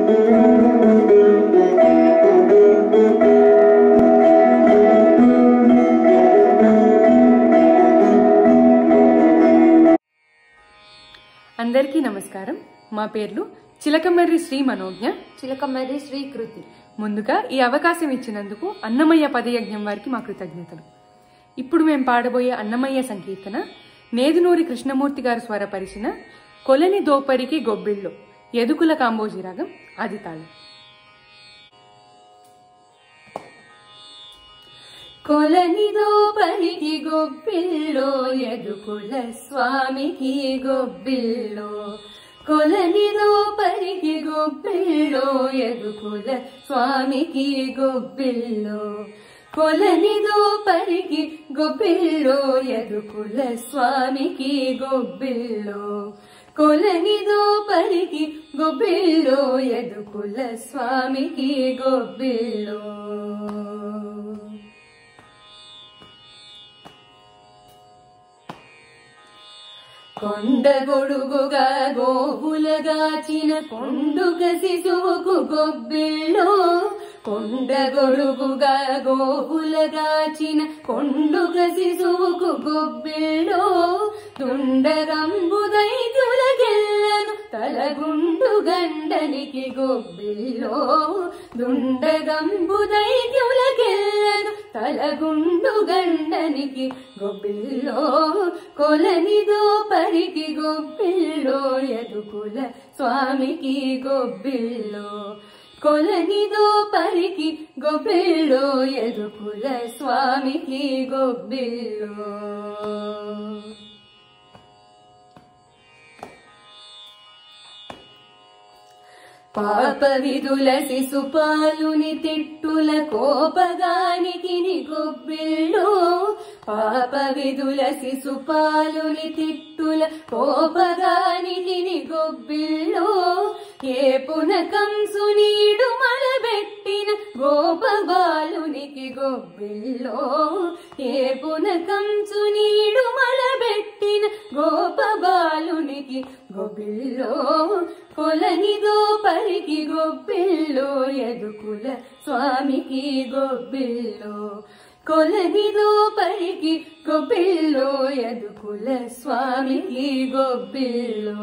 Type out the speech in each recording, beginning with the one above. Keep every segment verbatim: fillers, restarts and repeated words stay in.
అందరికీ నమస్కారం. మా పేర్లు చిలకమర్రి శ్రీ మనోజ్ఞ, చిలకమర్రి శ్రీ కృతి. ముందుగా ఈ అవకాశం ఇచ్చినందుకు అన్నమయ్య పదయజ్ఞం వారికి మా కృతజ్ఞతలు. ఇప్పుడు మేము పాడబోయే అన్నమయ్య సంకీర్తన నేదునూరి కృష్ణమూర్తి గారు స్వరపరిచిన కొలని దోపరికి గొబ్బిళ్ళు యదుకుల కాంబోజీ రాగం ఆదితాళం. కొలని దోపరికి గొబ్బిల్లో యదుకుల స్వామికి గొబ్బిల్లో, కొలని దోపరికి గొబ్బిల్లో యదుకుల స్వామికి గొబ్బిల్లో, కొలని దోపరికి గొబ్బిల్లో యదుకుల స్వామికి గొబ్బిల్లో, కొలని దోపరికి గొబ్బిల్లో యదుకుల స్వామికి గొబ్బిల్లో. కొండ గొడుగుగా గోవులగాచిన కొండుగ శిశువుకు గొబ్బిల్లో, కొండ గొడుగుగా గోవులగాచిన కొండుగ శిశువుకు గొబ్బిల్లో, తుండరంబు దైత్యులకెల్లను తలగుండు గండనికి గొబ్బిల్లో, దుండగంబు దైత్యులకెల్లను తలగుండు గండనికి గొబ్బిల్లో, కొలని దోపరికి గొబ్బిల్లో యదుకుల స్వామికి గొబ్బిల్లో, కొలని దోపరికి గొబ్బిల్లో యదుకుల స్వామికి గొబ్బిల్లో. పాప విధుల శిశుపాలుని తిట్టుల కోపగానికి గొబ్బిల్లో, పాప విధుల శిశుపాలుని తిట్టుల కోపగానికి గొబ్బిల్లో, ఏ పునకంసునీడు మలబెట్టిన గోపబాలునికి గొబ్బిల్లో, ఏ పునకంసునీడు మలబెట్టిన గోపబాలునికి గొబ్బిల్లో, కొలని దోపరికి గొబ్బిల్లో యదుకుల స్వామికి గొబ్బిల్లో, కొలని దోపరికి గొబ్బిల్లో యదుకుల స్వామికి గొబ్బిల్లో.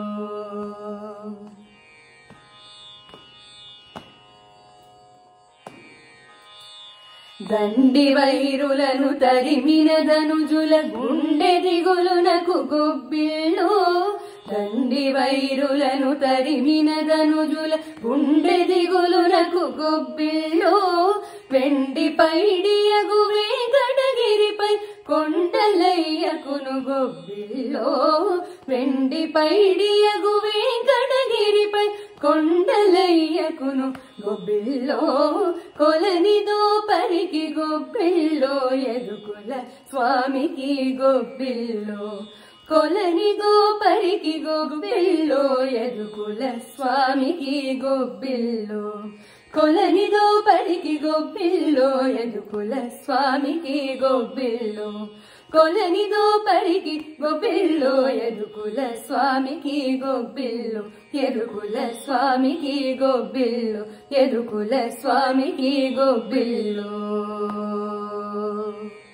దండి వైరులను తరిమిన ధనుజుల గుండె దిగులునకు గొబ్బిల్లో, దండి వైరులను తరిమిన ధనుజుల గుండె దిగులునకు గొబ్బిల్లో, వెండి పైడియగు వెంకటగిరిపై కొండలయ్యకును గొబ్బిల్లో, వెండి పైడియగు వెంకటగిరిపై కొండలయ్యకును గొబ్బిల్లో, కొలని దోపరికి గొబ్బిల్లో యదుకుల స్వామికి గొబ్బిల్లో, కొలని దోపరికి గొబ్బిల్లో యదుకుల స్వామికి గొబ్బిల్లో, కొలని దోపరికి గొబ్బిల్లో యదుకుల స్వామికి గొబ్బిల్లో, కొలని దోపరికి గొబ్బిల్లో యదుకుల స్వామికి గొబ్బిల్లో, యదుకుల స్వామికి గొబ్బిల్లో, యదుకుల స్వామికి గొబ్బిల్లో.